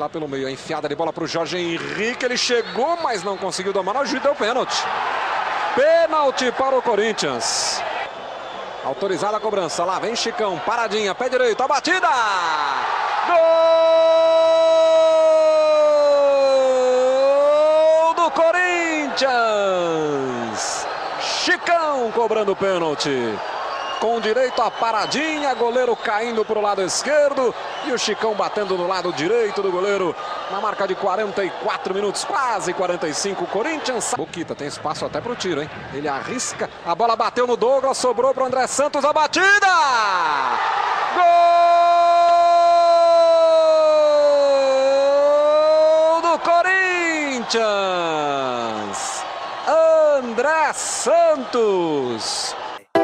lá pelo meio. A enfiada de bola para o Jorge Henrique. Ele chegou, mas não conseguiu domar. O juiz deu pênalti. Pênalti para o Corinthians. Autorizada a cobrança. Lá vem Chicão. Paradinha. Pé direito. A batida. Gol do Corinthians. Chicão cobrando pênalti. Com direito a paradinha, goleiro caindo para o lado esquerdo e o Chicão batendo no lado direito do goleiro na marca de 44 minutos, quase 45. Corinthians. Boquita tem espaço até para o tiro, hein? Ele arrisca, a bola bateu no Douglas, sobrou para o André Santos, a batida! Gol do Corinthians! André Santos!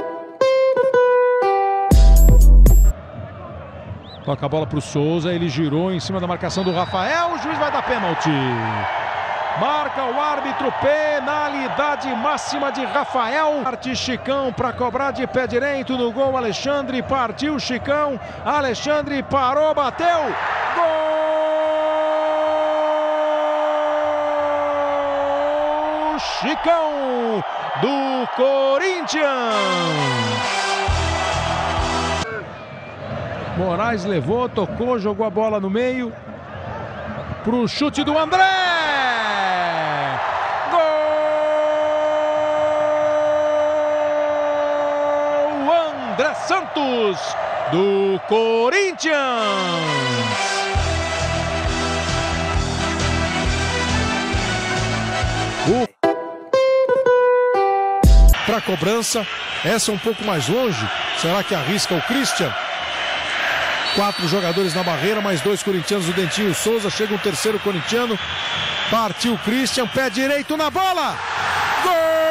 Toca a bola para o Souza, ele girou em cima da marcação do Rafael, o juiz vai dar pênalti. Marca o árbitro, penalidade máxima de Rafael. Parte Chicão para cobrar de pé direito no gol, Alexandre partiu Chicão, Alexandre parou, bateu, gol! Chicão do Corinthians. Moraes levou, tocou, jogou a bola no meio pro chute do André! Gol! André Santos do Corinthians! Para a cobrança, essa um pouco mais longe. Será que arrisca o Christian? 4 jogadores na barreira, mais 2 corintianos, o Dentinho e o Souza. Chega um terceiro corintiano. Partiu o Christian, pé direito na bola. Gol!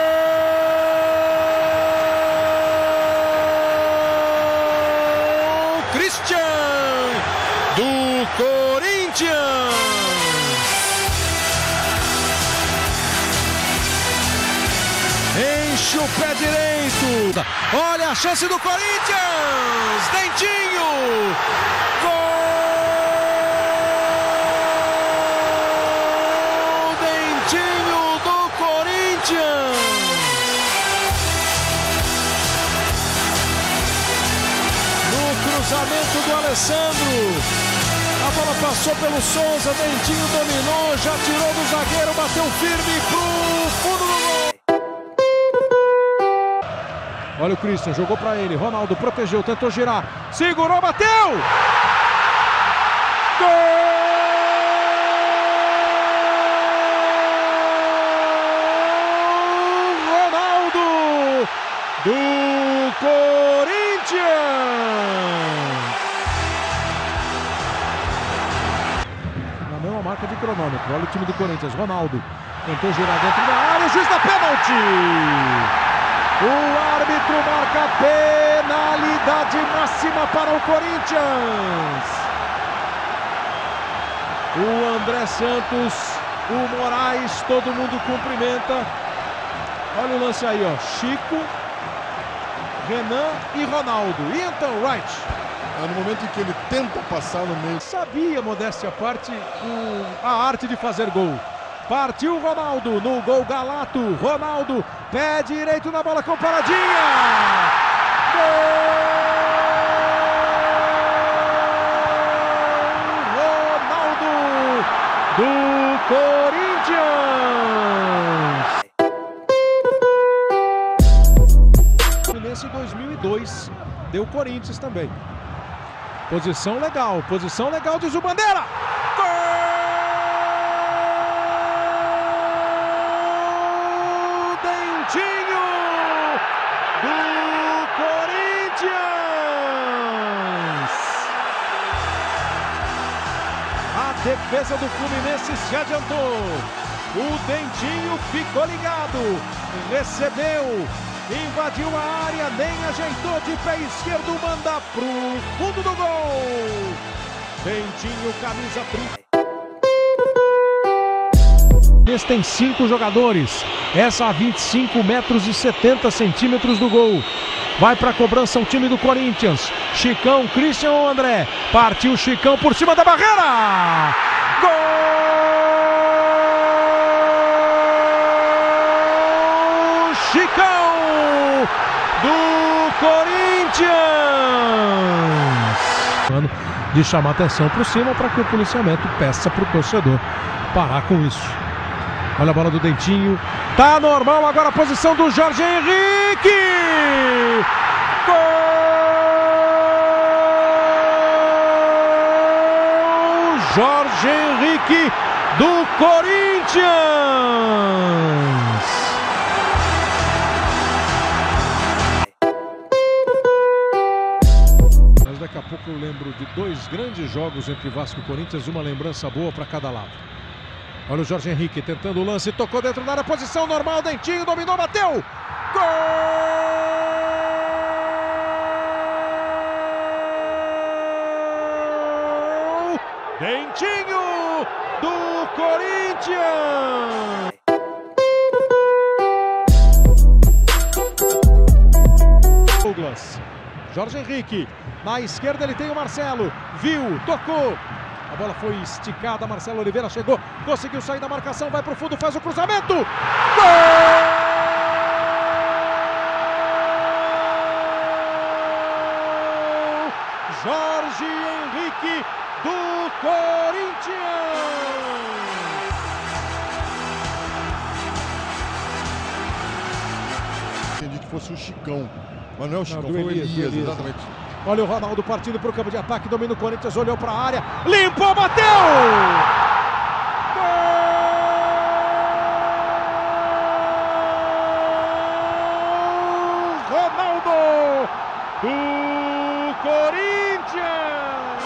Christian do Corinthians! Enche o pé direito. Olha a chance do Corinthians. Dentinho. Gol. Dentinho do Corinthians. No cruzamento do Alessandro. A bola passou pelo Souza. Dentinho dominou. Já tirou do zagueiro. Bateu firme pro fundo do gol. Olha o Christian, jogou para ele, Ronaldo protegeu, tentou girar, segurou, bateu! Gol! Ronaldo do Corinthians! Na mesma marca de cronômetro, olha o time do Corinthians, Ronaldo tentou girar dentro da área, o juiz dá pênalti! O árbitro marca penalidade máxima para o Corinthians. O André Santos, o Moraes, todo mundo cumprimenta. Olha o lance aí, ó. Chico, Renan e Ronaldo. Ethan Wright. No momento em que ele tenta passar no meio. Sabia, modéstia à parte, a arte de fazer gol. Partiu Ronaldo no gol Galato. Ronaldo, pé direito na bola com paradinha. Gol! Ronaldo do Corinthians. Fluminense 2002 deu Corinthians também. Posição legal, diz o Bandeira. Do Corinthians! A defesa do Fluminense se adiantou. O Dentinho ficou ligado. Recebeu. Invadiu a área. Nem ajeitou de pé esquerdo. Manda pro fundo do gol. Dentinho, camisa 30. Esse tem 5 jogadores. Essa a 25 metros e 70 centímetros do gol. Vai para a cobrança o time do Corinthians. Chicão, Christian ou André? Partiu Chicão por cima da barreira. Gol! de chamar atenção para cima para que o policiamento peça para o torcedor parar com isso. Olha a bola do Dentinho. Tá normal agora a posição do Jorge Henrique. Gol! Jorge Henrique do Corinthians. Mas daqui a pouco eu lembro de dois grandes jogos entre Vasco e Corinthians, uma lembrança boa para cada lado. Olha o Jorge Henrique tentando o lance, tocou dentro da área, posição normal, Dentinho dominou, bateu! Gol! Dentinho do Corinthians! Douglas, Jorge Henrique, na esquerda ele tem o Marcelo, viu, tocou. A bola foi esticada, Marcelo Oliveira chegou, conseguiu sair da marcação, vai para o fundo, faz o cruzamento. Gol! Jorge Henrique do Corinthians! Entendi que fosse o Chicão, mas não é o Chicão, Não, foi o Elias, Elias. exatamente. Olha o Ronaldo partindo para o campo de ataque, domina o Corinthians, olhou para a área, limpou, bateu! Gol! Ronaldo do Corinthians!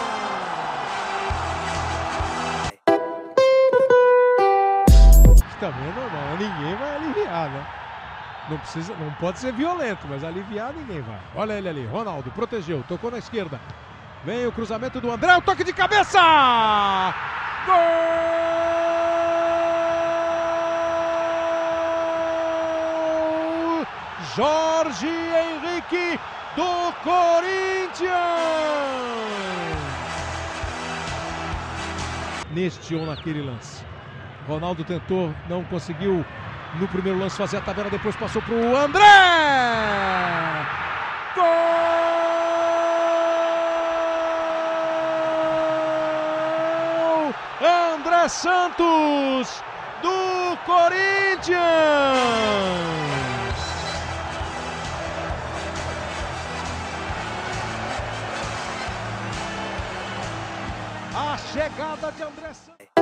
Também é normal, ninguém vai aliviar, né? Não pode ser violento, mas aliviar ninguém vai. Olha ele ali, Ronaldo protegeu, tocou na esquerda. Vem o cruzamento do André, o toque de cabeça! Gol! Jorge Henrique do Corinthians! Neste ou naquele lance. Ronaldo tentou, não conseguiu no primeiro lance fazer a tabela, depois passou para o André! Gol! André Santos do Corinthians! A chegada de André Santos.